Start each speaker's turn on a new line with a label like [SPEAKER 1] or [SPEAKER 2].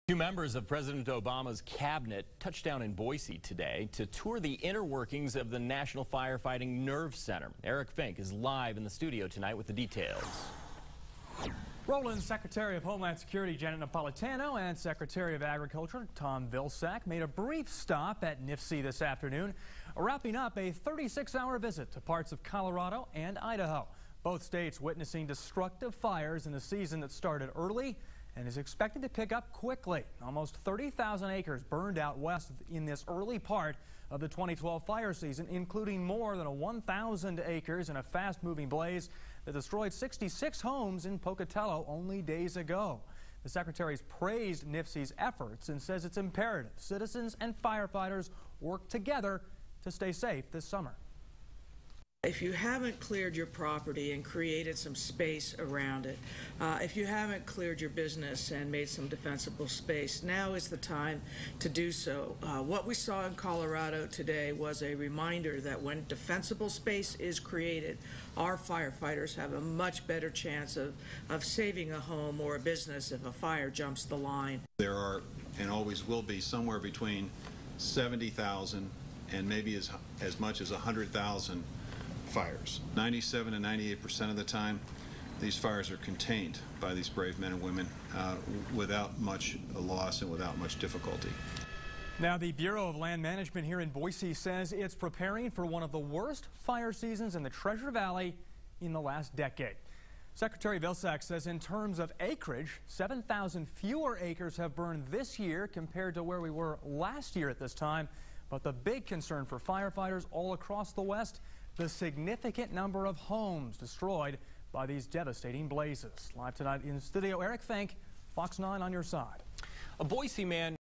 [SPEAKER 1] Two members of President Obama's cabinet touched down in Boise today to tour the inner workings of the National Firefighting Nerve Center. Eric Fink is live in the studio tonight with the details.
[SPEAKER 2] Roland, Secretary of Homeland Security Janet Napolitano and Secretary of Agriculture Tom Vilsack made a brief stop at NIFC this afternoon, wrapping up a 36-hour visit to parts of Colorado and Idaho. Both states witnessing destructive fires in a season that started early and is expected to pick up quickly. Almost 30,000 acres burned out west in this early part of the 2012 fire season, including more than 1,000 acres in a fast-moving blaze that destroyed 66 homes in Pocatello only days ago. The Secretary's praised NIFC's efforts and says it's imperative citizens and firefighters work together to stay safe this summer.
[SPEAKER 3] If you haven't cleared your property and created some space around it, if you haven't cleared your business and made some defensible space, now is the time to do so. What we saw in Colorado today was a reminder that when defensible space is created, our firefighters have a much better chance of saving a home or a business if a fire jumps the line.
[SPEAKER 4] There are, and always will be, somewhere between 70,000 and maybe as much as 100,000 fires. 97 to 98% of the time, these fires are contained by these brave men and women without much loss and without much difficulty.
[SPEAKER 2] Now, the Bureau of Land Management here in Boise says it's preparing for one of the worst fire seasons in the Treasure Valley in the last decade. Secretary Vilsack says in terms of acreage, 7,000 fewer acres have burned this year compared to where we were last year at this time. But the big concern for firefighters all across the West, the significant number of homes destroyed by these devastating blazes. Live tonight in the studio, Eric Fink, Fox 9 on your side.
[SPEAKER 1] A Boise man